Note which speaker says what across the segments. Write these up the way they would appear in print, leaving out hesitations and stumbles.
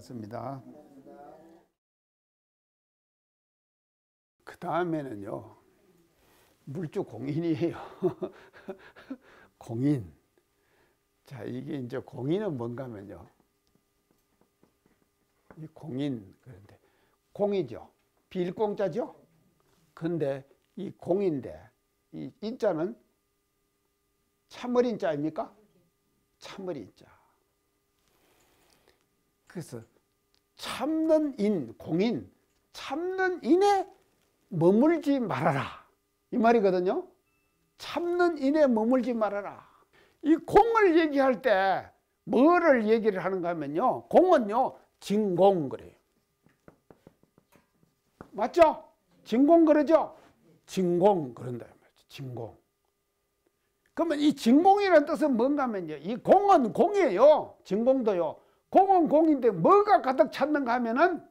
Speaker 1: 반갑습니다. 그 다음에는요, 물주 공인이에요. 공인. 자, 이게 이제 공인은 뭔가 하면요. 이 공인, 그런데 공이죠. 빌공자죠. 근데 이 공인데, 이 인자는 참어린 자입니까? 참어린 자. 그래서 참는 인, 공인, 참는 인에 머물지 말아라. 이 말이거든요. 참는 인에 머물지 말아라. 이 공을 얘기할 때 뭐를 얘기를 하는가 하면요. 공은요, 진공 그래요. 맞죠? 진공 그러죠? 진공 그런다. 진공. 그러면 이 진공이라는 뜻은 뭔가 하면요. 이 공은 공이에요. 진공도요. 공은 공인데 뭐가 가득 찼는가 하면은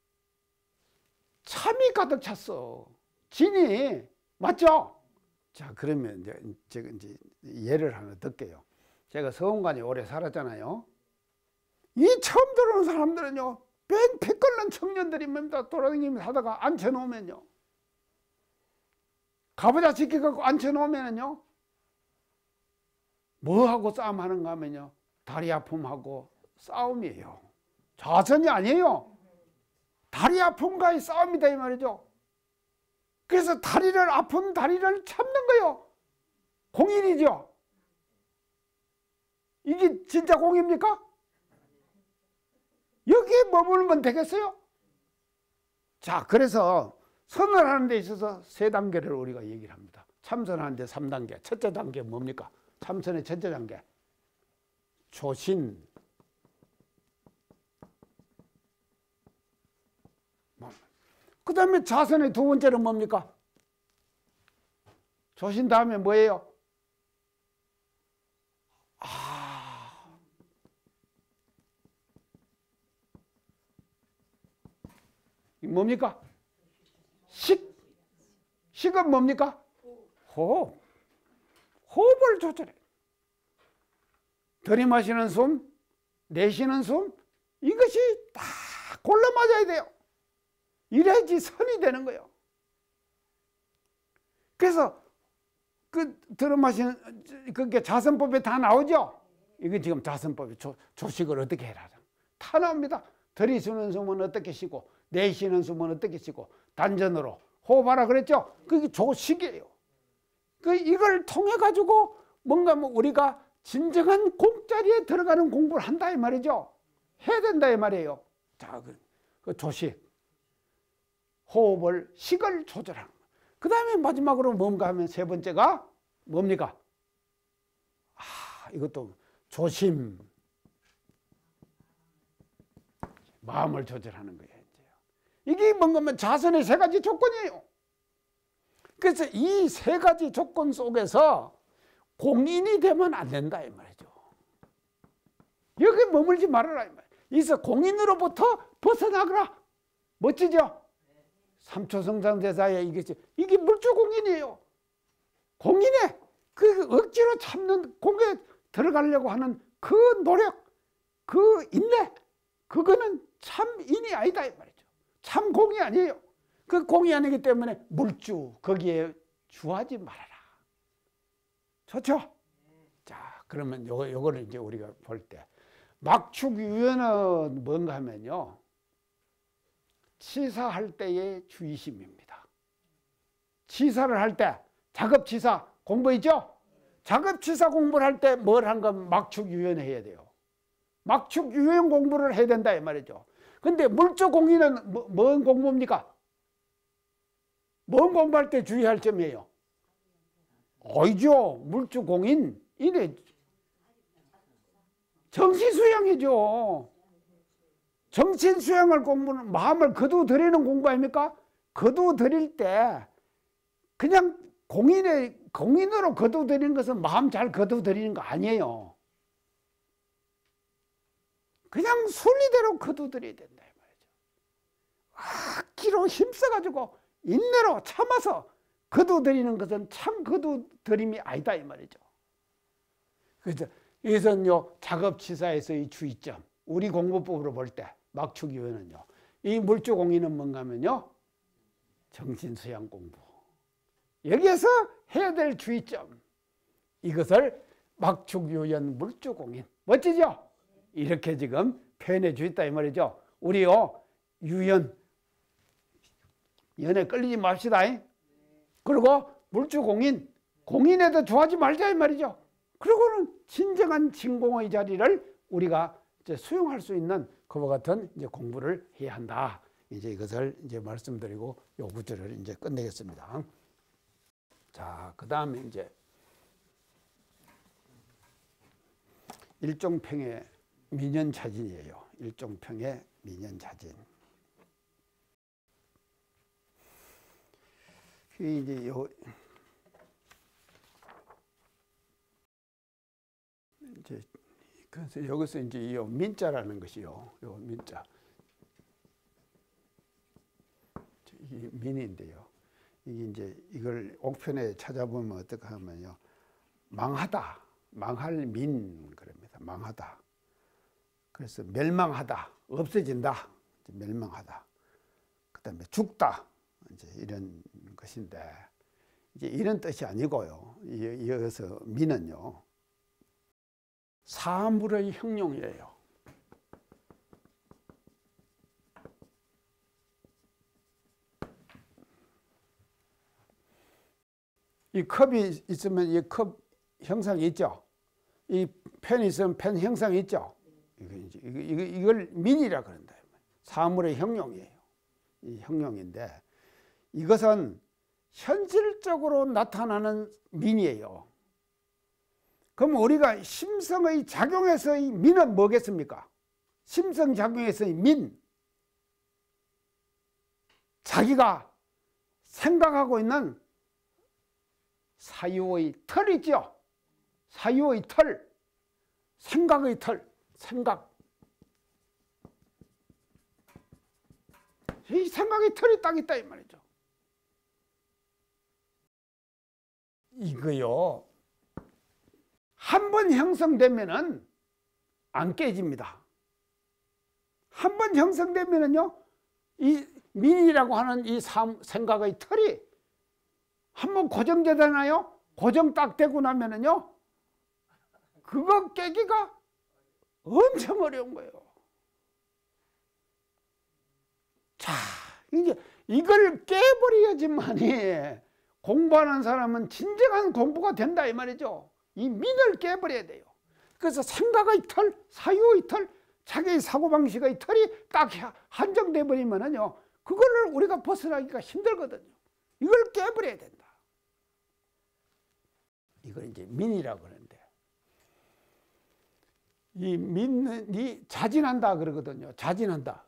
Speaker 1: 참이 가득 찼어. 진이. 맞죠? 자, 그러면 제가 이제 예를 하나 들게요. 제가 서원관에 오래 살았잖아요. 이 처음 들어오는 사람들은요, 피 끓는 청년들이 뭡니다. 돌아다니면서 하다가 앉혀놓으면요. 가부좌 지켜갖고 앉혀놓으면요. 뭐하고 싸움하는가 하면요. 다리 아픔하고 싸움이에요. 자선이 아니에요. 다리 아픔과의 싸움이다 이 말이죠. 그래서 아픈 다리를 참는 거예요. 공인이죠. 이게 진짜 공입니까? 여기에 머물면 되겠어요? 자, 그래서 선을 하는 데 있어서 세 단계를 우리가 얘기를 합니다. 참선하는 데 3단계. 첫째 단계 뭡니까? 참선의 첫째 단계. 조신. 그 다음에 자선의 두 번째는 뭡니까? 조신 다음에 뭐예요? 뭡니까? 식은 뭡니까? 호흡. 호흡을 조절해. 들이마시는 숨, 내쉬는 숨, 이것이 다 골라 맞아야 돼요. 이래야지 선이 되는 거예요. 그래서 들어마시는 그게 자선법에 다 나오죠. 이게 지금 자선법이 조식을 어떻게 해라. 다 나옵니다. 들이쉬는 숨은 어떻게 쉬고, 내쉬는 숨은 어떻게 쉬고, 단전으로 호흡하라 그랬죠. 그게 조식이에요. 이걸 통해 가지고 뭔가 우리가 진정한 공자리에 들어가는 공부를 한다 이 말이죠. 해야 된다 이 말이에요. 자, 그 조식. 호흡을, 식을 조절하는 거예요. 그 다음에 마지막으로 뭔가 하면 세 번째가 뭡니까? 이것도 조심. 마음을 조절하는 거예요. 이게 뭔가 하면 자선의 세 가지 조건이에요. 그래서 이 세 가지 조건 속에서 공인이 되면 안 된다 이 말이죠. 여기 머물지 말아라 이 말이에요. 이서 공인으로부터 벗어나거라. 멋지죠? 삼초성상제사에 이게 물주공인이에요. 공인에 그 억지로 참는 공에 들어가려고 하는 그 노력, 그 인내, 그거는 참인이 아니다 이 말이죠. 참공이 아니에요. 그 공이 아니기 때문에 물주, 거기에 주하지 말아라. 좋죠? 자, 그러면 요거를 이제 우리가 볼 때 막축유연은 뭔가 하면요. 치사할 때의 주의심입니다. 치사를 할 때, 작업치사 공부 있죠? 작업치사 공부를 할 때 뭘 한 건 막축유연 해야 돼요. 막축유연 공부를 해야 된다 이 말이죠. 근데 물주공인은 뭔 공부입니까? 뭔 공부할 때 주의할 점이에요? 어이죠. 물주공인 이래 정신수양이죠. 정신수양을 공부는 마음을 거두드리는 공부 아닙니까? 거두드릴 때 그냥 공인으로 거두드리는 것은 마음 잘 거두드리는 거 아니에요. 그냥 순리대로 거두드려야 된다 이 말이죠. 악기로 힘써가지고 인내로 참아서 거두드리는 것은 참 거두드림이 아니다 이 말이죠. 그래서 이것은요 작업치사에서의 주의점, 우리 공부법으로 볼 때 막축유연은요. 이 물주공인은 뭔가 하면요. 정신수양 공부. 여기에서 해야 될 주의점. 이것을 막축유연 물주공인. 멋지죠? 이렇게 지금 표현해 주있다 이 말이죠. 우리요. 유연. 연에 끌리지 맙시다. 그리고 물주공인. 공인에도 좋아하지 말자 이 말이죠. 그리고는 진정한 진공의 자리를 우리가 이제 수용할 수 있는 그와 같은 이제 공부를 해야 한다. 이제 이것을 이제 말씀드리고 요 구절을 이제 끝내겠습니다. 자, 그 다음에 이제 일종평의 민연자진이에요. 일종평의 민연자진. 이제 요 이제 그래서 여기서 이제 이 민자라는 것이요. 요 민자. 이 민인데요. 이게 이제 이걸 옥편에 찾아보면 어떻게 하면요. 망하다. 망할 민 그럽니다. 망하다. 그래서 멸망하다. 없어진다. 멸망하다. 그다음에 죽다. 이제 이런 것인데 이제 이런 뜻이 아니고요. 여기서 민은요. 사물의 형용이에요. 이 컵이 있으면 이 컵 형상이 있죠. 이 펜이 있으면 펜 형상이 있죠. 이걸 민이라 그런다. 사물의 형용이에요. 이 형용인데 이것은 현실적으로 나타나는 민이에요. 그럼 우리가 심성의 작용에서의 민은 뭐겠습니까? 심성작용에서의 민. 자기가 생각하고 있는 사유의 털 있죠? 사유의 털. 생각의 털. 생각. 이 생각의 털이 딱 있다 이 말이죠. 이거요. 한 번 형성되면은 안 깨집니다. 한 번 형성되면은요, 이 민이라고 하는 이 생각의 털이 한 번 고정되잖아요. 고정 딱 되고 나면은요, 그거 깨기가 엄청 어려운 거예요. 자, 이제 이걸 깨버려야지만이 공부하는 사람은 진정한 공부가 된다 이 말이죠. 이 민을 깨버려야 돼요. 그래서 생각의 털, 사유의 털, 자기의 사고방식의 털이 딱 한정돼 버리면은요, 그거를 우리가 벗어나기가 힘들거든요. 이걸 깨버려야 된다. 이걸 이제 민이라고 그러는데, 이 민이 자진한다 그러거든요. 자진한다.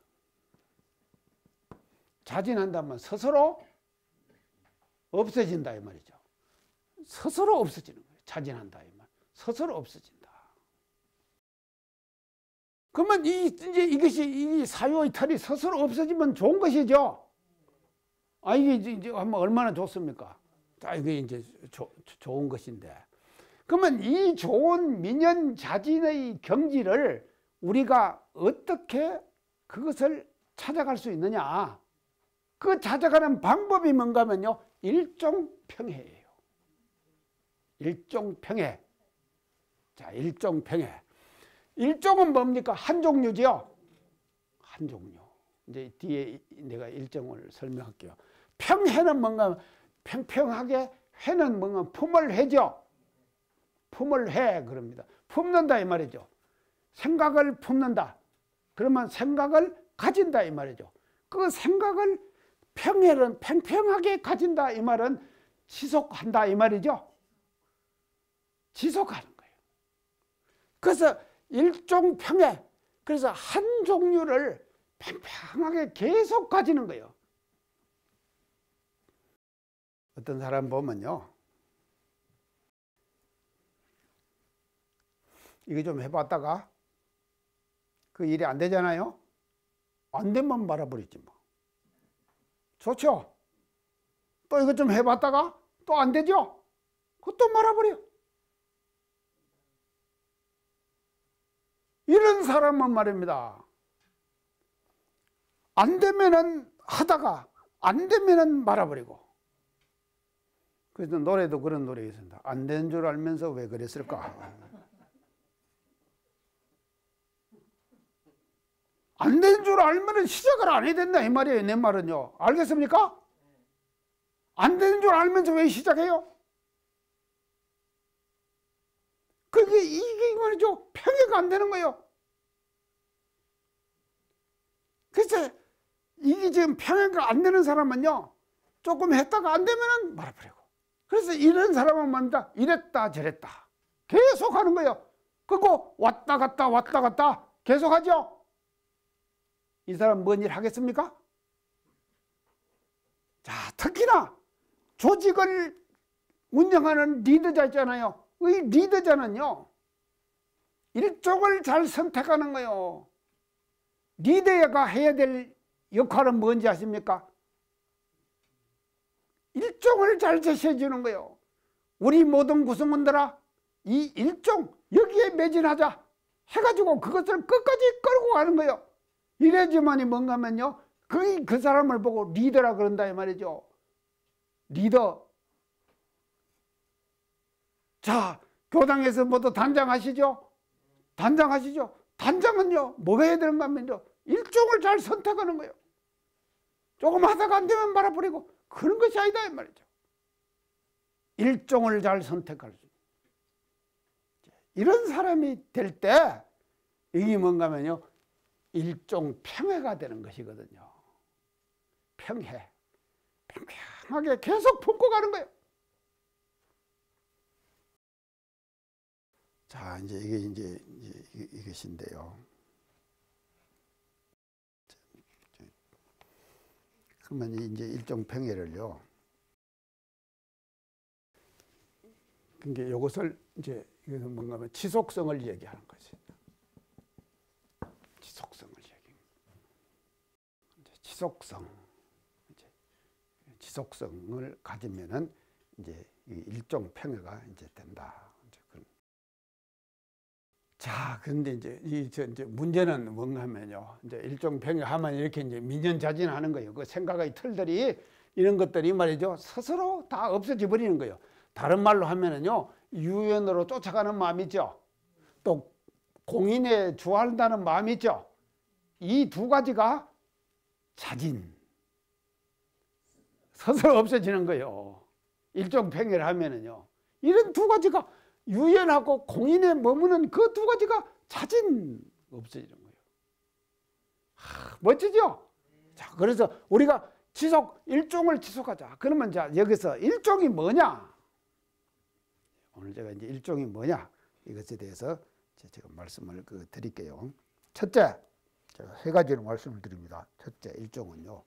Speaker 1: 자진한다면 스스로 없어진다 이 말이죠. 스스로 없어지는 거예요. 자진한다 이 말. 스스로 없어진다. 그러면 이제 이것이 이 사유의 털이 스스로 없어지면 좋은 것이죠. 아 이게 이제 한번 얼마나 좋습니까? 자 이게 이제 좋은 것인데. 그러면 이 좋은 민연자진의 경지를 우리가 어떻게 그것을 찾아갈 수 있느냐? 그 찾아가는 방법이 뭔가 하면요. 일종평해예요. 일종평해. 자, 일종평해. 일종은 뭡니까? 한 종류지요? 한 종류. 이제 뒤에 내가 일종을 설명할게요. 평해는 뭔가 평평하게, 해는 뭔가 품을 해죠. 품을 해 그럽니다. 품는다 이 말이죠. 생각을 품는다. 그러면 생각을 가진다 이 말이죠. 그 생각을 평해는 평평하게 가진다 이 말은 지속한다 이 말이죠. 지속하는 거예요. 그래서 일종평해. 그래서 한 종류를 평평하게 계속 가지는 거예요. 어떤 사람 보면요. 이거 좀 해봤다가 그 일이 안 되잖아요. 안 되면 말아버리지 뭐. 좋죠? 또 이거 좀 해봤다가 또 안 되죠? 그것도 말아버려. 이런 사람은 말입니다. 안 되면은 하다가 안 되면은 말아버리고. 그래서 노래도 그런 노래가 있습니다. 안 되는 줄 알면서 왜 그랬을까? 안 되는 줄 알면은 시작을 안 해야 된다 이 말이에요. 내 말은요. 알겠습니까? 안 되는 줄 알면서 왜 시작해요? 그게 이게 말이죠. 평해가 안 되는 거예요. 그래서 이게 지금 평해가 안 되는 사람은요, 조금 했다가 안 되면은 말아버리고. 그래서 이런 사람은 뭔가 이랬다 저랬다 계속 하는 거예요. 그리고 왔다 갔다 계속 하죠. 이 사람 뭔 일 하겠습니까? 자, 특히나 조직을 운영하는 리더자 있잖아요. 이 리더자는요, 일종을 잘 선택하는 거예요. 리더가 해야 될 역할은 뭔지 아십니까? 일종을 잘 제시해 주는 거예요. 우리 모든 구성원들아, 이 일종 여기에 매진하자 해가지고 그것을 끝까지 끌고 가는 거예요. 이래야지만이 뭔가 하면요, 그 사람을 보고 리더라 그런다 이 말이죠. 리더. 자, 교당에서 모두 단장하시죠? 단장하시죠? 단장은요, 뭐가 해야 되는가 하면요, 일종을 잘 선택하는 거예요. 조금 하다가 안 되면 말아버리고, 그런 것이 아니다 이 말이죠. 일종을 잘 선택할 수 있는. 이런 사람이 될 때 이게 뭔가 하면요, 일종 평해가 되는 것이거든요. 평해. 평평하게 계속 품고 가는 거예요. 자, 이제 이것인데요. 그러면 이제 일종 평해를요. 그러니까 이것을 이제 이것은 뭔가 하면 지속성을 얘기하는 거지. 지속성을 얘기합니다. 지속성을 가지면은 이제 일종 평해가 이제 된다. 자, 근데 이제 문제는 뭔가 하면요, 이제 일종 평해하면 이렇게 이제 민연자진하는 거예요. 그 생각의 틀들이 이런 것들이 말이죠, 스스로 다 없어져 버리는 거예요. 다른 말로 하면은요, 유연으로 쫓아가는 마음이 있죠. 또 공인에 주한다는 마음이 있죠. 이 두 가지가 자진, 스스로 없어지는 거예요. 일종 평해를 하면은요, 이런 두 가지가 유연하고 공인에 머무는 그 두 가지가 자진 없어지는 거예요. 멋지죠? 자, 그래서 우리가 일종을 지속하자. 그러면 자, 여기서 일종이 뭐냐? 오늘 제가 이제 일종이 뭐냐? 이것에 대해서 제가 말씀을 드릴게요. 첫째, 제가 세 가지로 말씀을 드립니다. 첫째, 일종은요,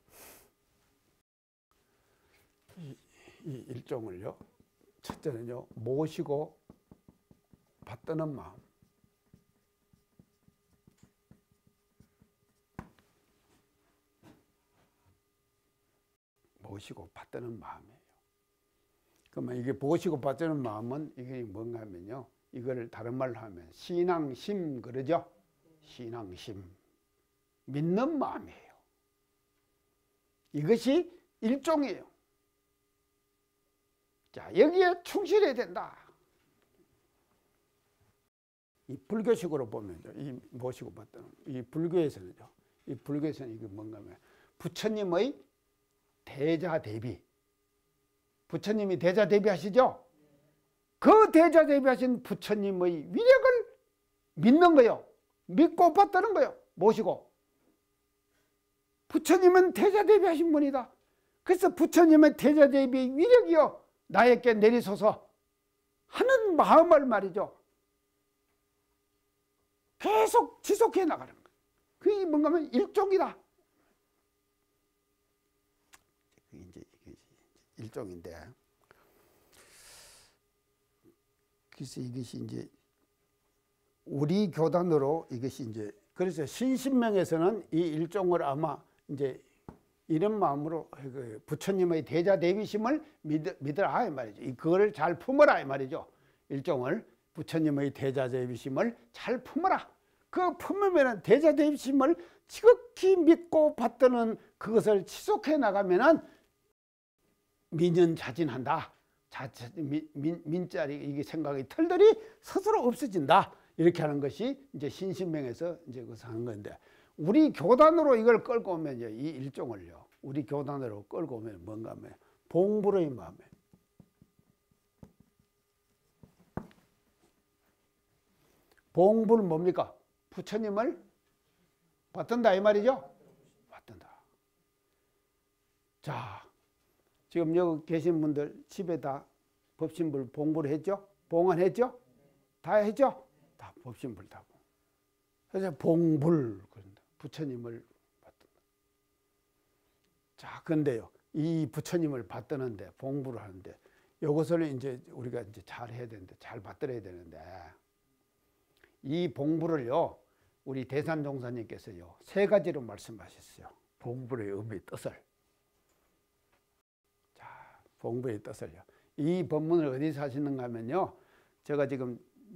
Speaker 1: 이 일종을요, 첫째는요, 모시고 받드는 마음. 모시고 받드는 마음이에요. 그러면 이게 모시고 받드는 마음은 이게 뭔가 하면요, 이거를 다른 말로 하면 신앙심 그러죠? 신앙심. 믿는 마음이에요. 이것이 일종이에요. 자, 여기에 충실해야 된다. 이 불교식으로 보면요, 이 모시고 받드는, 이 불교에서는요, 이 불교에서는 이게 뭔가 하면 부처님의 대자대비. 부처님이 대자대비 하시죠? 그 대자대비 하신 부처님의 위력을 믿는 거예요. 믿고 받드는 거예요. 모시고. 부처님은 대자대비 하신 분이다. 그래서 부처님의 대자대비 위력이요, 나에게 내리소서 하는 마음을 말이죠, 계속 지속해 나가는 거예요. 그게 뭔가 하면 일종이다. 이제 일종인데, 그래서 이것이 이제 우리 교단으로 이것이 이제, 그래서 신신명에서는 이 일종을 아마 이제 이런 마음으로 부처님의 대자대비심을 믿으라 이 말이죠. 그거를 잘 품어라 이 말이죠. 일종을, 부처님의 대자대비심을 잘 품어라. 그 품으면 대자대비심을 지극히 믿고 받드는 그것을 지속해 나가면은 민연자진한다. 민자리 이게 생각의 털들이 스스로 없어진다. 이렇게 하는 것이 이제 신신명에서 이제 그것을 하는 건데, 우리 교단으로 이걸 끌고 오면요, 이 일종을요, 우리 교단으로 끌고 오면 뭔가 하면 봉불의 마음에, 봉불 뭡니까? 부처님을 받든다 이 말이죠. 받든다. 자, 지금 여기 계신 분들 집에 다 법신불 봉불 했죠? 봉헌했죠? 다 했죠? 다 법신불 다. 그래서 봉불, 부처님을 받든다. 자, 근데요, 이 부처님을 받드는데, 봉불을 하는데, 이것을 이제 우리가 이제 잘 해야 되는데, 잘 받들어야 되는데, 이 봉불을요, 우리 대산종사님께서요, 세 가지로 말씀하셨어요. 봉불의 의미, 뜻을. 자, 봉불의 뜻을요. 이 법문을 어디서 하시는가 하면요, 제가 지금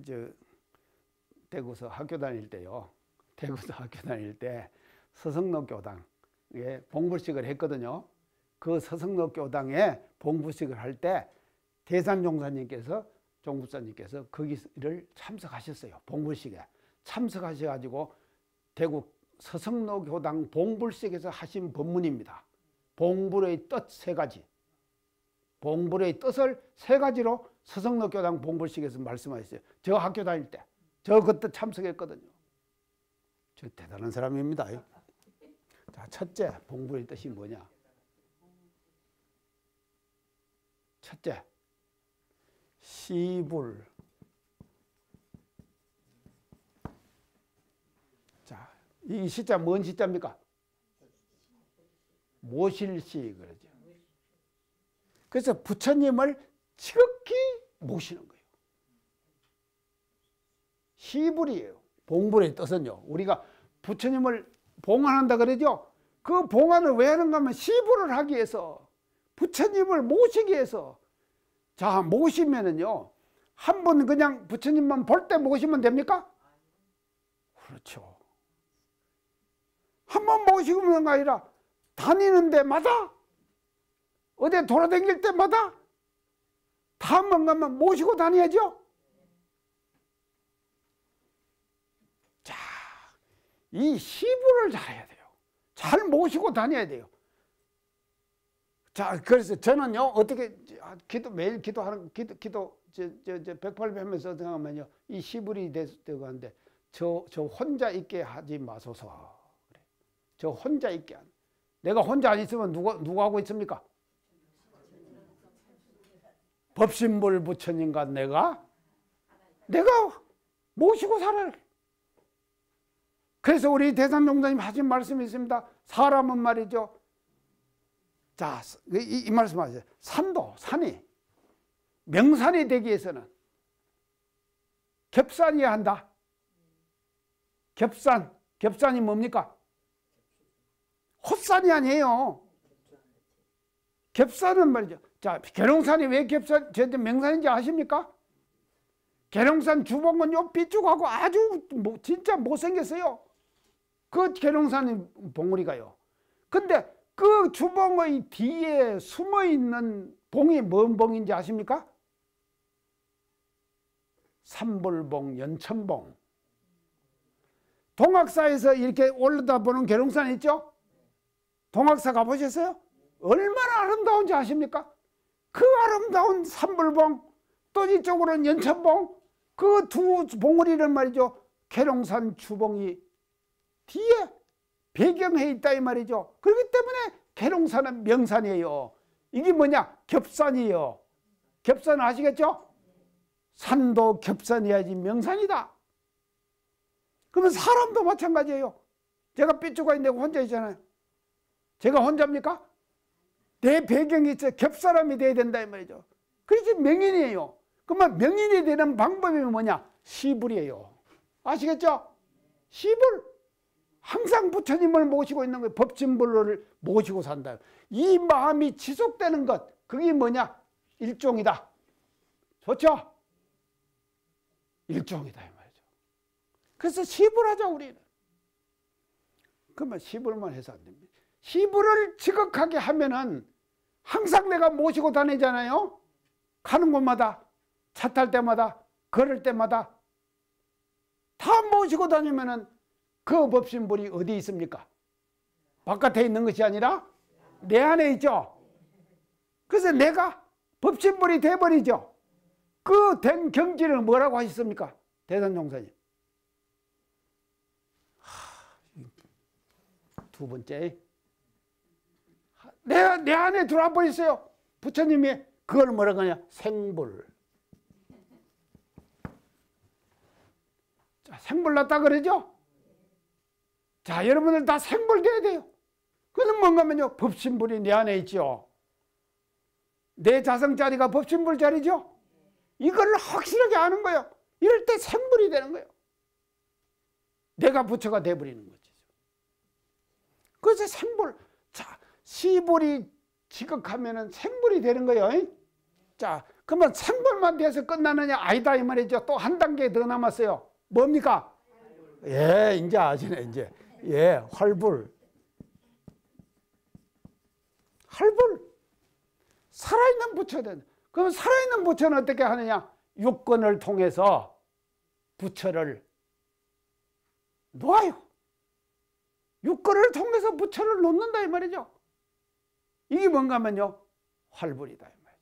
Speaker 1: 대구서 학교 다닐 때요, 대구서 학교 다닐 때 서성로 교당에 봉불식을 했거든요. 그 서성로 교당에 봉불식을 할 때 대산종사님께서, 종부사님께서 거기를 참석하셨어요. 봉불식에 참석하셔가지고 대구 서성로 교당 봉불식에서 하신 법문입니다. 봉불의 뜻 세 가지. 봉불의 뜻을 세 가지로 서성로 교당 봉불식에서 말씀하셨어요. 저 학교 다닐 때. 저 그때 참석했거든요. 저 대단한 사람입니다. 자, 첫째, 봉불의 뜻이 뭐냐? 첫째, 시불. 자, 이 시자 뭔 시자입니까? 모실시 그러죠. 그래서 부처님을 지극히 모시는 거예요. 시불이에요. 봉불의 뜻은요, 우리가 부처님을 봉헌한다 그러죠. 그 봉헌을 왜 하는가 하면 시불을 하기 위해서, 부처님을 모시기 위해서. 자, 모시면은요, 한 번 그냥 부처님만 볼 때 모시면 됩니까? 그렇죠. 한 번 모시고 그런 거 아니라 다니는 데마다, 어디 돌아다닐 때마다 다 한 번 가면 모시고 다녀야죠. 자, 이 시부를 잘해야 돼요. 잘 모시고 다녀야 돼요. 자, 그래서 저는요, 어떻게 매일 기도하는 기도 108배하면서 생각하면요, 이 시불이 되고 하는데, 저 혼자 있게 하지 마소서. 그래. 저 혼자 있게 한. 내가 혼자 안 있으면 누가 하고 있습니까? 법신불 부처님과 내가 모시고 살아요. 그래서 우리 대산종사님 하신 말씀이 있습니다. 사람은 말이죠. 자, 이 말씀 하세요. 산이 명산이 되기 위해서는 겹산이어야 한다. 겹산이 뭡니까? 헛산이 아니에요. 겹산은 말이죠. 자, 계룡산이 왜 명산인지 아십니까? 계룡산 주봉은 요 삐죽하고 아주 진짜 못생겼어요. 그 계룡산 봉우리가요. 근데 그 주봉의 뒤에 숨어있는 봉이 뭔 봉인지 아십니까? 삼불봉, 연천봉. 동학사에서 이렇게 올라다보는 계룡산 있죠? 동학사 가보셨어요? 얼마나 아름다운지 아십니까? 그 아름다운 삼불봉, 또 이쪽으로는 연천봉, 그 두 봉우리는 말이죠, 계룡산 주봉이 뒤에 배경해 있다 이 말이죠. 그렇기 때문에 계룡산은 명산이에요. 이게 뭐냐? 겹산이에요. 겹산 아시겠죠? 산도 겹산이야지 명산이다. 그러면 사람도 마찬가지예요. 제가 삐쭈가 있는데 혼자 있잖아요. 제가 혼자입니까? 내 배경이 있어 겹사람이 돼야 된다 이 말이죠. 그래서 명인이에요. 그러면 명인이 되는 방법이 뭐냐? 시불이에요. 아시겠죠? 시불. 항상 부처님을 모시고 있는 거예요. 법진불을 모시고 산다. 이 마음이 지속되는 것, 그게 뭐냐? 일종이다. 좋죠? 일종이다 이 말이죠. 그래서 시불하자 우리는. 그러면 시부를만 해서 안 됩니다. 시부를 지극하게 하면은 항상 내가 모시고 다니잖아요. 가는 곳마다, 차 탈 때마다, 걸을 때마다 다 모시고 다니면은 그 법신불이 어디 있습니까? 바깥에 있는 것이 아니라 내 안에 있죠. 그래서 내가 법신불이 돼버리죠. 그 된 경지를 뭐라고 하셨습니까? 대선종사님. 두 번째, 내 안에 들어와 버렸어요. 부처님이 그걸 뭐라고 하냐? 생불. 자, 생불 났다 그러죠? 자, 여러분들 다 생불 돼야 돼요. 그건 뭔가 하면요, 법신불이 내 안에 있죠. 내 자성자리가 법신불 자리죠. 이걸 확실하게 아는 거예요. 이럴 때 생불이 되는 거예요. 내가 부처가 돼버리는 거죠. 그래서 생불, 자, 시불이 지극하면은 생불이 되는 거예요. 자, 그러면 생불만 돼서 끝나느냐? 아니다 이 말이죠. 또 한 단계 더 남았어요. 뭡니까? 예, 이제 아시네, 이제. 예, 활불. 활불. 살아있는 부처는, 그럼 살아있는 부처는 어떻게 하느냐? 육권을 통해서 부처를 놓아요. 육권을 통해서 부처를 놓는다 이 말이죠. 이게 뭔가 하면요, 활불이다 이 말이죠.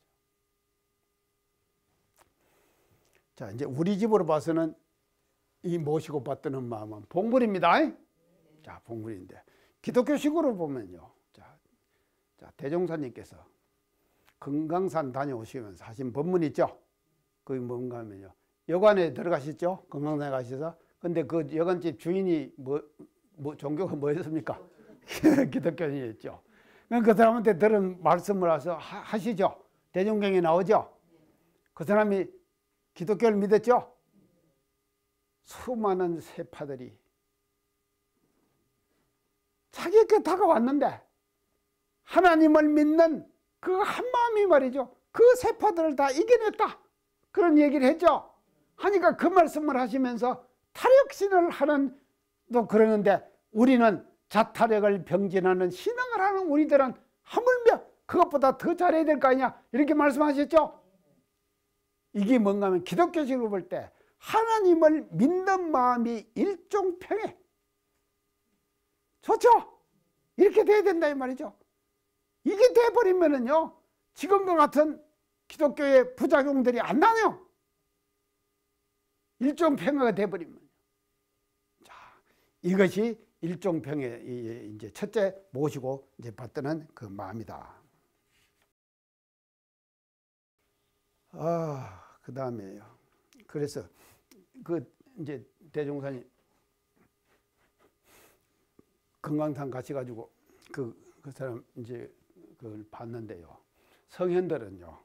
Speaker 1: 자, 이제 우리 집으로 봐서는 이 모시고 받드는 마음은 봉불입니다. 자, 봉불인데 기독교식으로 보면요, 자, 대종사님께서 금강산 다녀오시면서 하신 법문 있죠. 그게 뭔가 하면요, 여관에 들어가셨죠. 금강산에 가셔서. 근데 그 여관집 주인이 종교가 뭐였습니까? 기독교인이었죠. 그 사람한테 들은 말씀을 하시죠. 대종경에 나오죠. 그 사람이 기독교를 믿었죠. 수많은 세파들이 자기에게 다가왔는데 하나님을 믿는 그 한마음이 말이죠, 그 세파들을 다 이겨냈다, 그런 얘기를 했죠. 하니까 그 말씀을 하시면서 타력신을 하는 또 그러는데, 우리는 자타력을 병진하는 신앙을 하는 우리들은 하물며 그것보다 더 잘해야 될 거 아니냐, 이렇게 말씀하셨죠. 이게 뭔가 하면 기독교식으로 볼 때 하나님을 믿는 마음이 일종평해. 좋죠? 이렇게 돼야 된다 이 말이죠. 이게 돼버리면은요, 지금과 같은 기독교의 부작용들이 안 나요. 일종평화가 돼버리면. 자, 이것이 일종평의 이제 첫째 모시고 이제 받드는 그 마음이다. 그 다음에요. 그래서 그 이제 대종사님 금강산 가셔가지고 그 사람 이제 그걸 봤는데요. 성현들은요,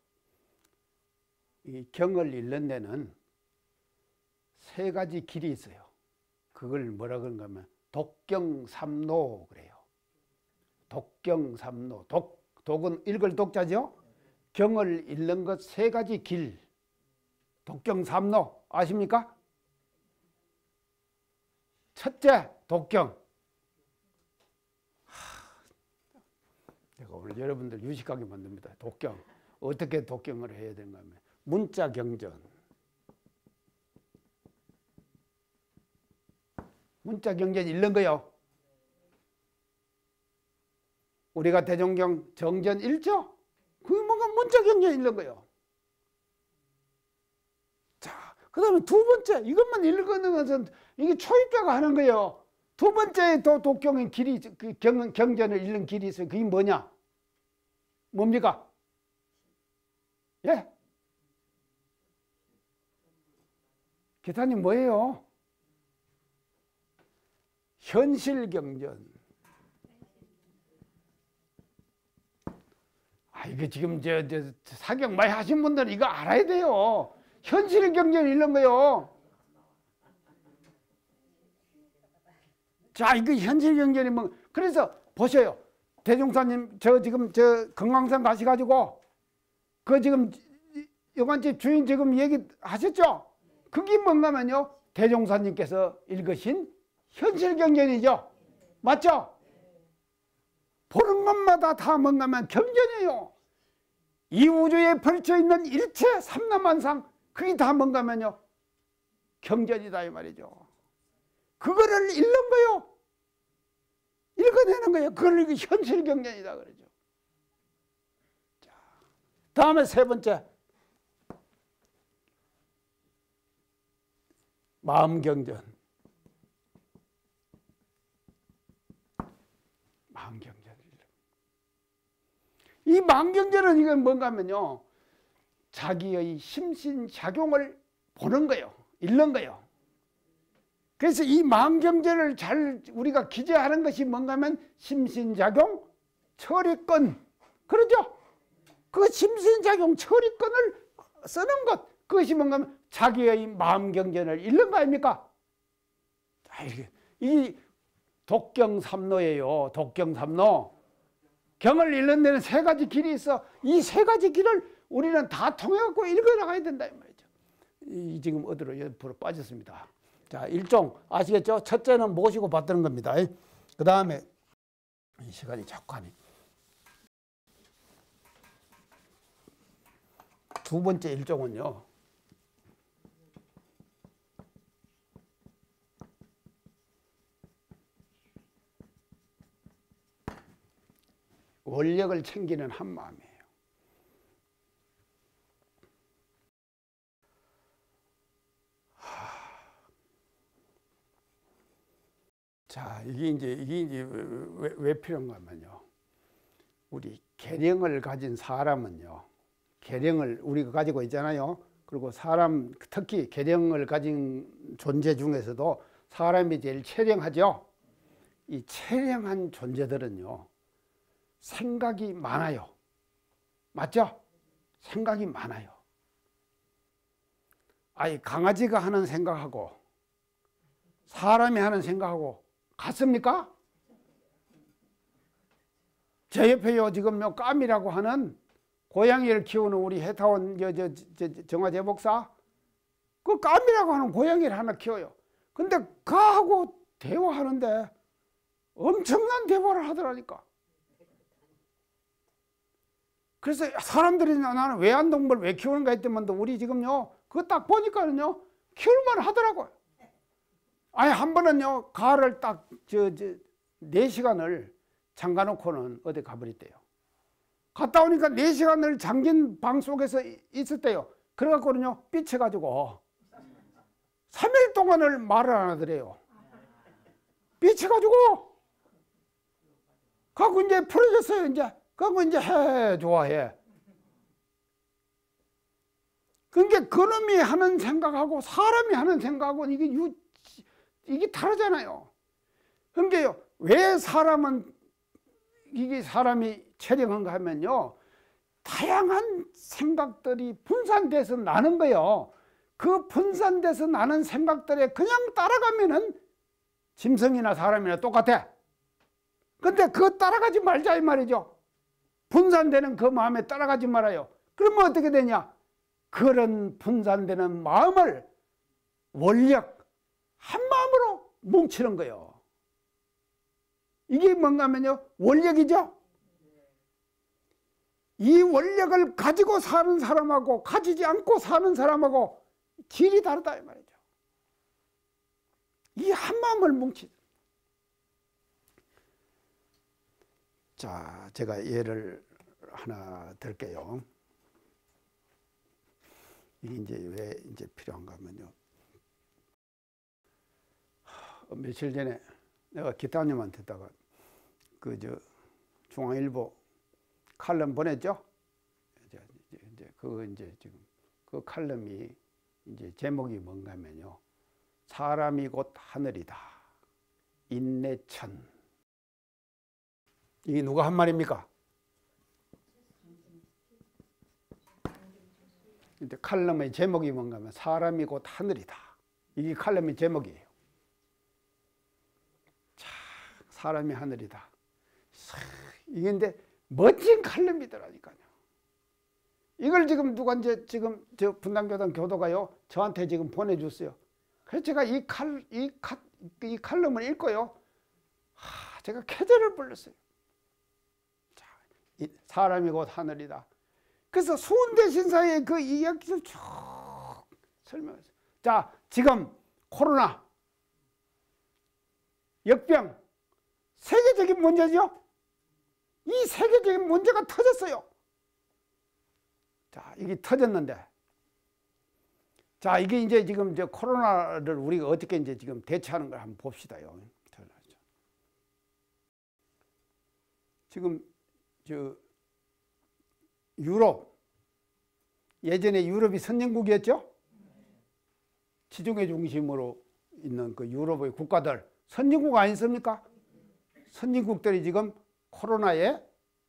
Speaker 1: 이 경을 잃는 데는 세 가지 길이 있어요. 그걸 뭐라 그런가 하면 독경삼노 그래요. 독경삼노. 독은 읽을 독자죠. 경을 잃는 것 세 가지 길. 독경삼노 아십니까? 첫째, 독경. 제가 오늘 여러분들 유식하게 만듭니다. 독경. 어떻게 독경을 해야 되는가 하면 문자 경전. 문자 경전 읽는 거요. 우리가 대종경 정전 읽죠? 그게 뭔가 문자 경전 읽는 거요. 자, 그 다음에 두 번째, 이것만 읽는 것은 이게 초입자가 하는 거예요. 두 번째 독경의 길이, 그 경전을 읽는 길이 있어요. 그게 뭐냐? 뭡니까? 예? 기사님 뭐예요? 현실경전. 이게 지금 저 사경 많이 하신 분들은 이거 알아야 돼요. 현실경전 읽는 거요. 자, 이거 현실경전이 뭐, 그래서 보세요. 대종사님, 지금 금강산 가셔가지고, 그 지금 여관집 주인 지금 얘기하셨죠? 그게 뭔가면요, 대종사님께서 읽으신 현실경전이죠. 맞죠? 보는 것마다 다 뭔가면 경전이에요. 이 우주에 펼쳐 있는 일체 삼라만상 그게 다 뭔가면요 경전이다 이 말이죠. 그거를 읽는 거요. 읽어내는 거예요. 그걸 현실 경전이다 그러죠. 자, 다음에 세 번째 마음 경전. 마음 경전. 이 마음 경전은 이건 뭔가 하면요 자기의 심신작용을 보는 거예요. 읽는 거예요. 그래서 이 마음 경전을 잘 우리가 기재하는 것이 뭔가 하면 심신작용 처리권. 그러죠? 그 심신작용 처리권을 쓰는 것. 그것이 뭔가 하면 자기의 마음 경전을 읽는 거 아닙니까? 이 독경삼로예요. 독경삼로. 경을 읽는 데는 세 가지 길이 있어. 이 세 가지 길을 우리는 다 통해갖고 읽어나가야 된다 이 말이죠. 지금 어디로 옆으로 빠졌습니다. 자, 일종 아시겠죠? 첫째는 모시고 받드는 겁니다. 그 다음에 이 시간이 자꾸 하네. 두 번째 일종은요. 원력을 챙기는 한 마음이에요. 자, 이게 이제 왜 필요한가 하면요. 우리 계령을 가진 사람은요. 계령을 우리가 가지고 있잖아요. 그리고 사람, 특히 계령을 가진 존재 중에서도 사람이 제일 체령하죠. 이 체령한 존재들은요. 생각이 많아요. 맞죠? 생각이 많아요. 아니, 강아지가 하는 생각하고 사람이 하는 생각하고 같습니까? 제 옆에요 지금 까미라고 하는 고양이를 키우는 우리 해타원 정화제 목사, 그 까미라고 하는 고양이를 하나 키워요. 근데 그하고 대화하는데 엄청난 대화를 하더라니까. 그래서 사람들이 나는 외환동물 왜 키우는가 했더만 우리 지금요 그거 딱 보니까는요 키울만 하더라고요. 아니 한 번은요 가을을 딱 4시간을 잠가놓고는 어디 가버렸대요. 갔다 오니까 4시간을 잠긴 방 속에서 있었대요. 그래갖고는요 삐쳐가지고 3일 동안을 말을 안 하더래요. 삐쳐가지고 가고 이제 풀어졌어요. 이제 그거 이제 좋아해. 그러니까 그놈이 하는 생각하고 사람이 하는 생각하고 이게 다르잖아요. 그러니까 왜 사람은 이게 사람이 체령한가 하면요. 다양한 생각들이 분산돼서 나는 거예요. 그 분산돼서 나는 생각들에 그냥 따라가면은 짐승이나 사람이나 똑같아. 근데 그거 따라가지 말자 이 말이죠. 분산되는 그 마음에 따라가지 말아요. 그러면 어떻게 되냐? 그런 분산되는 마음을 원력 한 마음으로 뭉치는 거예요. 이게 뭔가 하면요 원력이죠. 이 원력을 가지고 사는 사람하고 가지지 않고 사는 사람하고 질이 다르다 이 말이죠. 이 한 마음을 뭉치. 자, 제가 예를 하나 들게요. 이게 이제 왜 이제 필요한가 하면요. 며칠 전에 내가 기타님한테다가 중앙일보 칼럼 보냈죠. 이제 그거 이제 지금 그 칼럼이 이제 제목이 뭔가 하면요. 사람이 곧 하늘이다. 인내천. 이게 누가 한 말입니까? 근데 칼럼의 제목이 뭔가 하면 사람이 곧 하늘이다. 이게 칼럼의 제목이에요. 자, 사람이 하늘이다. 이게 근데 멋진 칼럼이더라니까요. 이걸 지금 누가 이제 지금 저 분당교단 교도가요 저한테 지금 보내줬어요. 그래서 제가 이 칼럼을 읽고요. 제가 쾌재를 불렀어요. 자, 사람이 곧 하늘이다. 그래서 수훈대신사의 그 이야기를 쭉 설명했어요. 자, 지금 코로나, 역병, 세계적인 문제죠. 이 세계적인 문제가 터졌어요. 자, 이게 터졌는데, 자, 이게 이제 지금 코로나를 우리가 어떻게 이제 지금 대처하는 걸 한번 봅시다요. 지금 유럽, 예전에 유럽이 선진국이었죠. 지중해 중심으로 있는 그 유럽의 국가들, 선진국 아니습니까? 선진국들이 지금 코로나에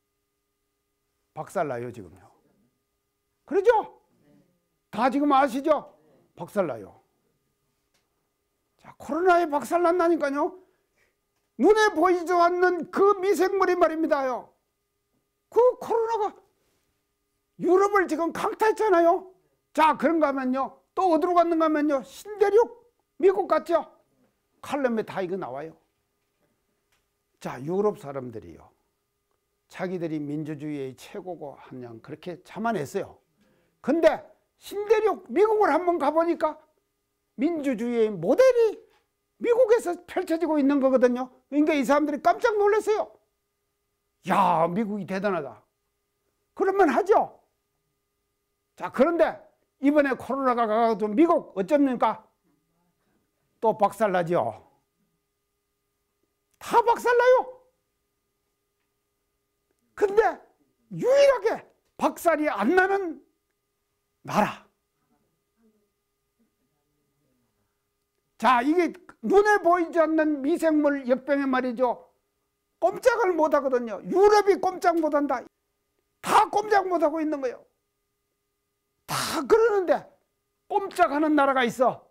Speaker 1: 박살나요, 지금요. 그러죠? 다 지금 아시죠? 박살나요. 자, 코로나에 박살난다니까요. 눈에 보이지 않는 그 미생물이 말입니다요. 그 코로나가 유럽을 지금 강타했잖아요. 자, 그런가 하면요. 또 어디로 갔는가 하면요. 신대륙, 미국 갔죠? 칼럼에 다 이거 나와요. 자, 유럽 사람들이요. 자기들이 민주주의의 최고고 한양 그렇게 자만했어요. 근데 신대륙 미국을 한번 가보니까 민주주의의 모델이 미국에서 펼쳐지고 있는 거거든요. 그러니까 이 사람들이 깜짝 놀랐어요. 야, 미국이 대단하다. 그러면 하죠. 자, 그런데 이번에 코로나가 가가지고 미국 어쩝니까? 또 박살나죠. 다 박살나요. 근데 유일하게 박살이 안 나는 나라. 자, 이게 눈에 보이지 않는 미생물 역병에 말이죠. 꼼짝을 못 하거든요. 유럽이 꼼짝 못 한다. 다 꼼짝 못 하고 있는 거예요. 다 그러는데 꼼짝하는 나라가 있어.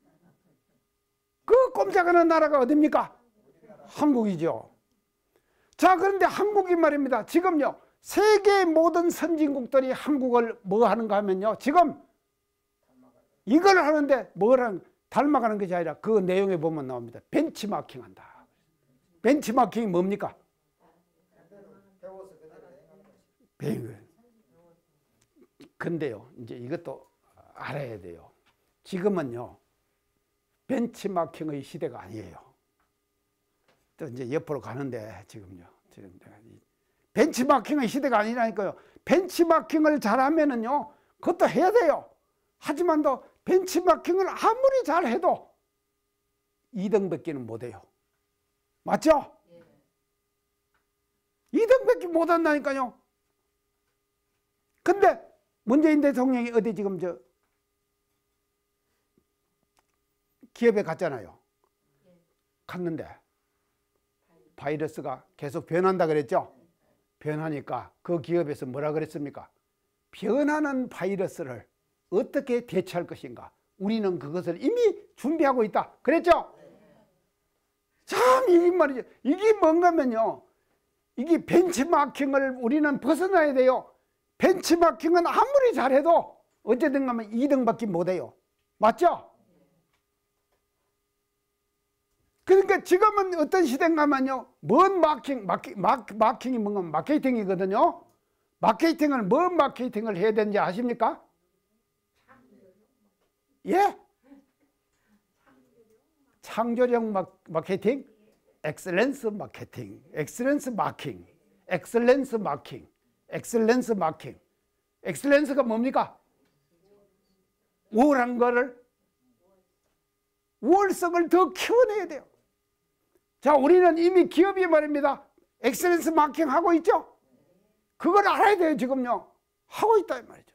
Speaker 1: 그 꼼짝하는 나라가 어딥니까? 한국이죠. 자, 그런데 한국이 말입니다. 지금요, 세계 모든 선진국들이 한국을 뭐 하는가 하면요, 지금 이걸 하는데 뭐랑 닮아가는 것이 아니라 그 내용에 보면 나옵니다. 벤치마킹 한다. 벤치마킹이 뭡니까? 근데요, 이제 이것도 알아야 돼요. 지금은요, 벤치마킹의 시대가 아니에요. 또 이제 옆으로 가는데 지금요. 지금 내가 벤치마킹의 시대가 아니라니까요. 벤치마킹을 잘하면은요, 그것도 해야 돼요. 하지만 또 벤치마킹을 아무리 잘해도 2등밖에는 못해요. 맞죠? 2등밖에 못한다니까요. 근데 문재인 대통령이 어디 지금 기업에 갔잖아요. 갔는데 바이러스가 계속 변한다 그랬죠. 변하니까 그 기업에서 뭐라 그랬습니까? 변하는 바이러스를 어떻게 대처할 것인가? 우리는 그것을 이미 준비하고 있다. 그랬죠? 참, 이게 말이죠. 이게 뭔가면요, 이게 벤치마킹을 우리는 벗어나야 돼요. 벤치마킹은 아무리 잘해도 어쨌든 가면 2등밖에 못해요. 맞죠? 그러니까 지금은 어떤 시대인가 하면요, 뭔 마킹이 뭔가 마케팅이거든요. 마케팅은 뭔 마케팅을 해야 되는지 아십니까? 예? 창조력 마케팅, 엑셀런스 마케팅, 엑셀런스 마킹, 엑셀런스 마킹, 엑셀런스 마킹. 엑셀런스가 뭡니까? 우월한 거를, 우월성을 더 키워내야 돼요. 자, 우리는 이미 기업이 말입니다. 엑셀런스 마킹 하고 있죠? 그걸 알아야 돼요, 지금요. 하고 있다, 이 말이죠.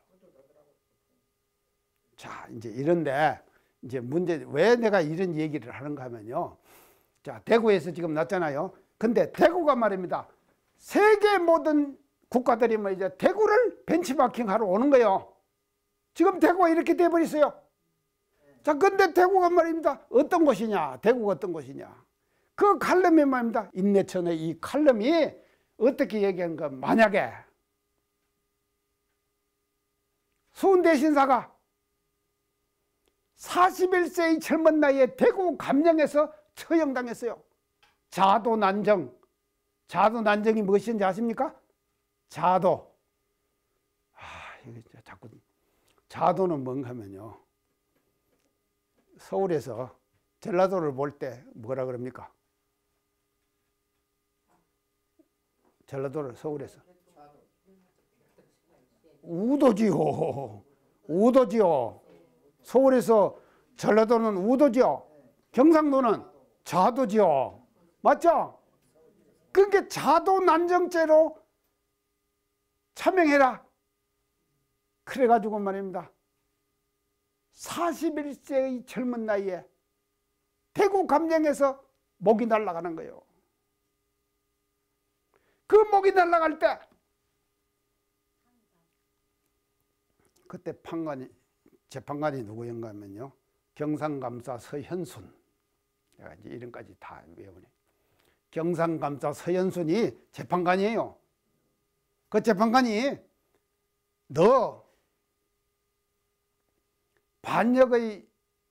Speaker 1: 자, 이제 이런데, 이제 문제, 왜 내가 이런 얘기를 하는가 하면요. 자, 대구에서 지금 났잖아요. 근데 대구가 말입니다. 세계 모든 국가들이 뭐 이제 대구를 벤치마킹 하러 오는 거예요. 지금 대구가 이렇게 돼버렸어요. 자, 근데 대구가 말입니다. 어떤 곳이냐? 대구가 어떤 곳이냐? 그 칼럼이 말입니다. 인내천의 이 칼럼이 어떻게 얘기하는가? 만약에 수훈대신사가 41세의 젊은 나이에 대구 감령에서 처형당했어요. 자도난정. 자도난정이 무엇인지 아십니까? 자도. 이게 자꾸 자도는 뭔가 하면요. 서울에서 전라도를 볼 때 뭐라 그럽니까? 전라도를 서울에서 우도지요. 우도지요. 서울에서 전라도는 우도지요. 경상도는 자도지요. 맞죠? 그러니까 자도난정죄로 차명해라. 그래가지고 말입니다. 41세의 젊은 나이에 대구 감령에서 목이 날아가는 거예요. 그 목이 날아갈 때 그때 판관이 재판관이 누구인가 하면요. 경상감사 서현순. 내가 이제 이름까지 다 외우네. 경상감사 서현순이 재판관이에요. 그 재판관이 너 반역의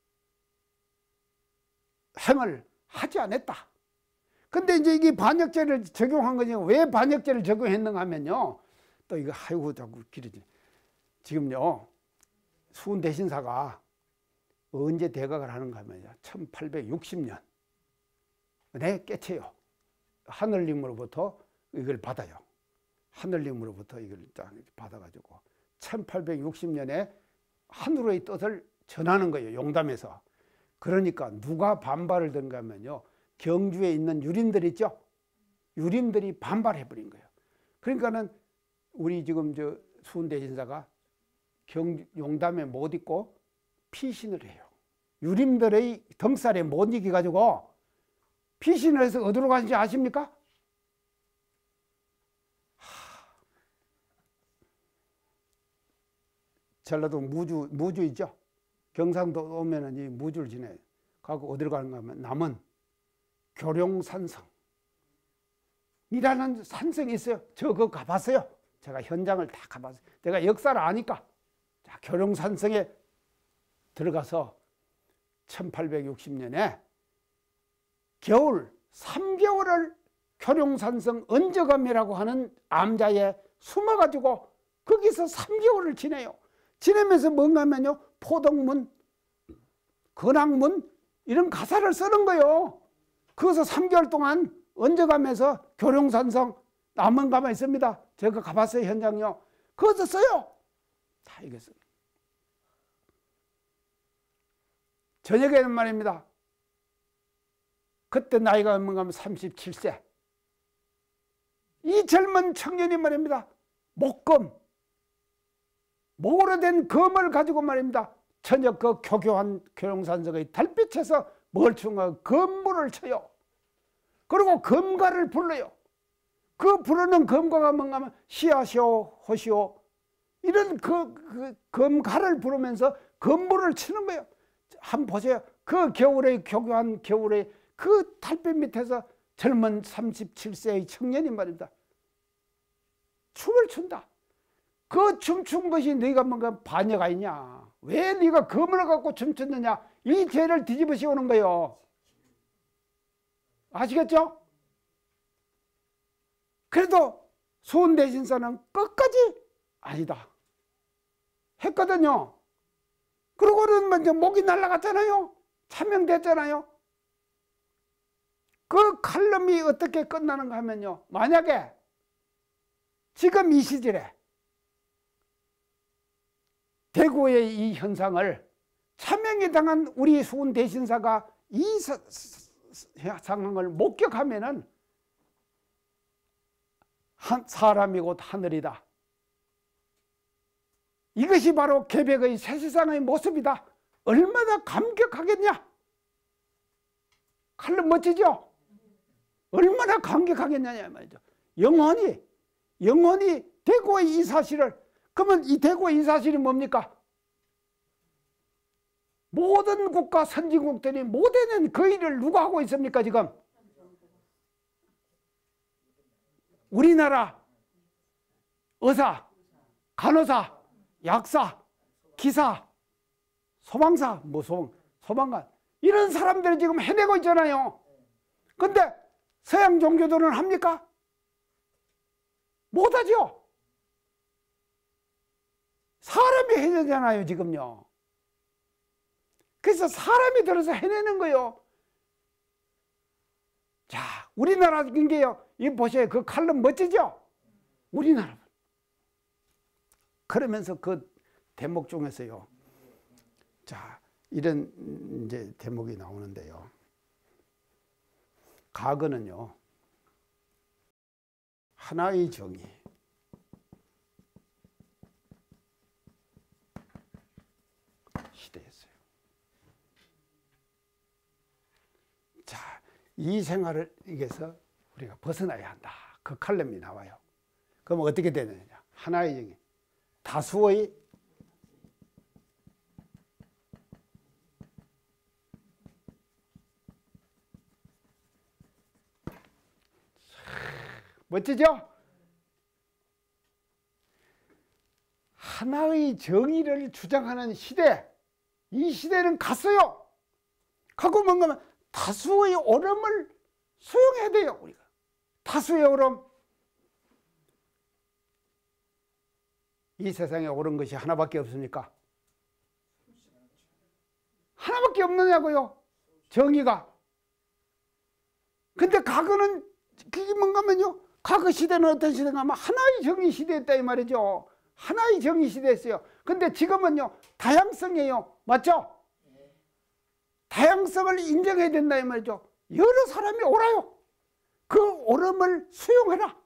Speaker 1: 행을 하지 않았다. 근데 이제 이게 반역죄를 적용한 거지. 왜 반역죄를 적용했는가 하면요. 또 이거 아이고 자꾸 길어지. 지금요. 수훈 대신사가 언제 대각을 하는가 하면요. 1860년. 네, 깨쳐요. 하늘님으로부터 이걸 받아요. 하늘님으로부터 이걸 딱 받아가지고 1860년에 하늘의 뜻을 전하는 거예요. 용담에서. 그러니까 누가 반발을 든가 하면요. 경주에 있는 유림들 있죠. 유림들이 반발해버린 거예요. 그러니까는 우리 지금 저 수훈대신사가 용담에 못 있고 피신을 해요. 유림들의 덩살에 못 이겨가지고 피신을 해서 어디로 가는지 아십니까? 전라도 무주 있죠. 경상도 오면은 이 무주를 지내요. 가고 어디로 가는가 하면 남은 교룡산성 이라는 산성이 있어요. 저 그거 가봤어요. 제가 현장을 다 가봤어요. 내가 역사를 아니까. 자, 교룡산성에 들어가서 1860년에 겨울 3개월을 교룡산성 언저감이라고 하는 암자에 숨어가지고 거기서 3개월을 지내요. 지내면서 뭔가 하면요. 포덕문, 근학문 이런 가사를 쓰는 거예요. 거기서 3개월 동안 언저감에서 교룡산성 남원가만 있습니다. 제가 가봤어요. 현장요. 거기서 써요. 다 이게 써요. 저녁에는 말입니다. 그때 나이가 뭔가 하면 37세. 이 젊은 청년이 말입니다. 목금, 목으로 된 검을 가지고 말입니다. 저녁 그 교교한 교룡산성의 달빛에서 멀충한 검물을 쳐요. 그리고 검가를 불러요. 그 부르는 검가가 뭔가 하면 시하시오 호시오 이런 그 검가를 부르면서 검물을 치는 거예요. 한번 보세요. 그 겨울에 교교한 겨울에 그 달빛 밑에서 젊은 37세의 청년이 말입니다. 춤을 춘다. 그 춤춘 것이 네가 뭔가 반역 아니냐. 왜 네가 검을 갖고 춤췄느냐. 이 죄를 뒤집어 씌우는 거예요. 아시겠죠? 그래도 수훈대신사는 끝까지 아니다 했거든요. 그러고는 먼저 목이 날아갔잖아요. 차명됐잖아요. 그 칼럼이 어떻게 끝나는가 하면요. 만약에 지금 이 시절에 대구의 이 현상을 차명이 당한 우리 수훈대신사가 이 상황을 목격하면은 사람이 곧 하늘이다. 이것이 바로 개벽의 새 세상의 모습이다. 얼마나 감격하겠냐. 칼럼 멋지죠? 얼마나 감격하겠냐 말이죠. 영원히 대구의 이 사실을, 그러면 이 대구의 이 사실이 뭡니까? 모든 국가 선진국들이 못해낸 그 일을 누가 하고 있습니까 지금? 우리나라 의사, 간호사, 약사, 기사, 소방사, 소방관 이런 사람들이 지금 해내고 있잖아요. 근데 서양 종교들은 합니까? 못하죠. 사람이 해야 되잖아요, 지금요. 그래서 사람이 들어서 해내는 거요. 자, 우리나라 게요. 이 보세요. 그 칼럼 멋지죠? 우리나라. 그러면서 그 대목 중에서요. 자, 이런 이제 대목이 나오는데요. 과거는요. 하나의 정의. 시대였어요. 자, 이 생활을 이게서 우리가 벗어나야 한다. 그 칼럼이 나와요. 그럼 어떻게 되느냐? 하나의 정의. 다수의 멋지죠? 하나의 정의를 주장하는 시대, 이 시대는 갔어요. 가고 뭔가 다수의 옳음을 수용해야 돼요. 우리가 다수의 옳음. 이 세상에 옳은 것이 하나밖에 없습니까? 하나밖에 없느냐고요, 정의가. 근데 과거는 그게 뭔가면요, 과거 시대는 어떤 시대인가 하면 하나의 정의 시대였다 이 말이죠. 하나의 정의 시대였어요. 근데 지금은요, 다양성이에요. 맞죠? 다양성을 인정해야 된다 이 말이죠. 여러 사람이 옳아요. 그 옳음을 수용해라.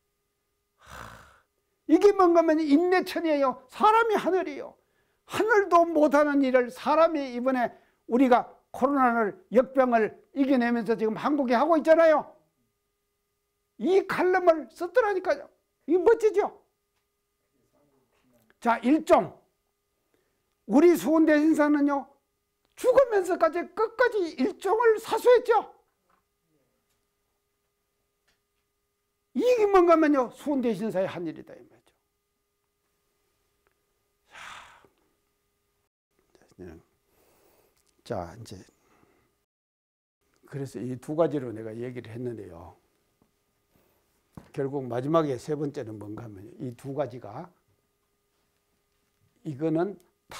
Speaker 1: 이게 뭔가면 인내천이에요. 사람이 하늘이에요. 하늘도 못하는 일을 사람이 이번에 우리가 코로나를, 역병을 이겨내면서 지금 한국에 하고 있잖아요. 이 칼럼을 썼더라니까요. 이게 멋지죠? 자, 일종. 우리 수훈대신사는요, 죽으면서까지 끝까지 일종을 사수했죠. 이게 뭔가면요, 수훈대신사의 한 일이다 이 말이죠. 자, 이제 그래서 이 두 가지로 내가 얘기를 했는데요. 결국 마지막에 세 번째는 뭔가 하면 이 두 가지가, 이거는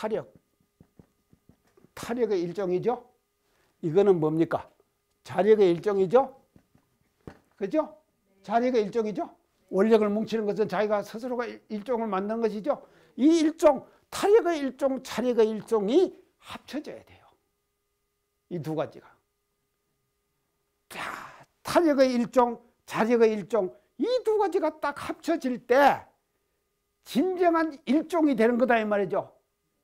Speaker 1: 타력의 일종이죠. 이거는 뭡니까? 자력의 일종이죠. 그죠? 자력의 일종이죠. 원력을 뭉치는 것은 자기가 스스로가 일종을 만드는 것이죠. 이 일종, 타력의 일종, 자력의 일종이 합쳐져야 돼요. 이 두 가지가. 자, 타력의 일종, 자력의 일종, 이 두 가지가 딱 합쳐질 때 진정한 일종이 되는 거다 이 말이죠.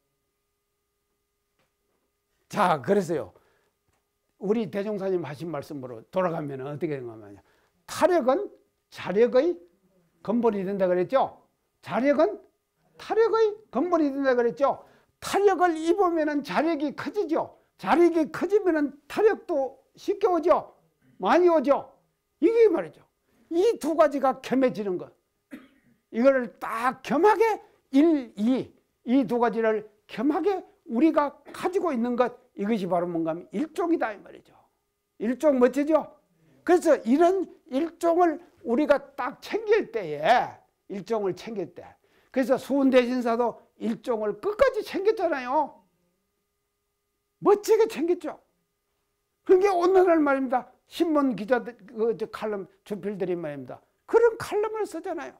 Speaker 1: 자, 그래서요, 우리 대종사님 하신 말씀으로 돌아가면 어떻게 되냐면, 타력은 자력의 근본이 된다 그랬죠. 자력은 타력의 근본이 된다 그랬죠. 타력을 입으면 자력이 커지죠. 자력이 커지면 타력도 쉽게 오죠. 많이 오죠. 이게 말이죠. 이 두 가지가 겸해지는 것. 이거를 딱 겸하게 이 두 가지를 겸하게 우리가 가지고 있는 것, 이것이 바로 뭔가 하면 일종이다 이 말이죠. 일종 멋지죠? 그래서 이런 일종을 우리가 딱 챙길 때에, 일종을 챙길 때, 그래서 수훈대신사도 일종을 끝까지 챙겼잖아요. 멋지게 챙겼죠. 그게 오늘날 말입니다. 신문 기자들, 칼럼 주필들이 말입니다. 그런 칼럼을 쓰잖아요.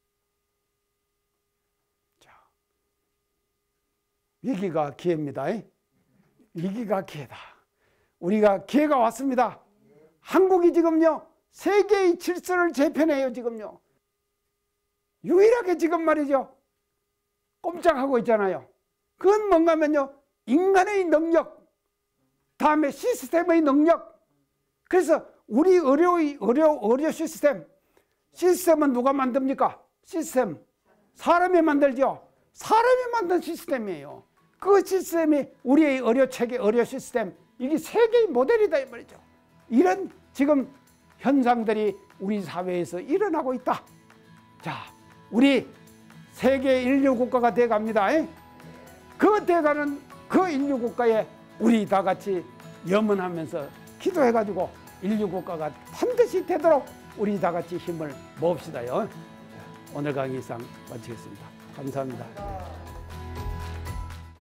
Speaker 1: 자, 위기가 기회입니다. 위기가 기회다. 우리가 기회가 왔습니다. 한국이 지금요, 세계의 질서를 재편해요, 지금요. 유일하게 지금 말이죠, 꼼짝하고 있잖아요. 그건 뭔가 하면요, 인간의 능력, 다음에 시스템의 능력. 그래서 우리 의료 시스템은 누가 만듭니까? 시스템. 사람이 만들죠. 사람이 만든 시스템이에요. 그 시스템이 우리의 의료체계, 의료 시스템, 이게 세계의 모델이다 이 말이죠. 이런 지금 현상들이 우리 사회에서 일어나고 있다. 자, 우리 세계 인류 국가가 돼갑니다. 그 돼가는 그 인류 국가에 우리 다 같이 염원하면서 기도해가지고 인류 국가가 반드시 되도록 우리 다 같이 힘을 모읍시다요. 오늘 강의 이상 마치겠습니다. 감사합니다.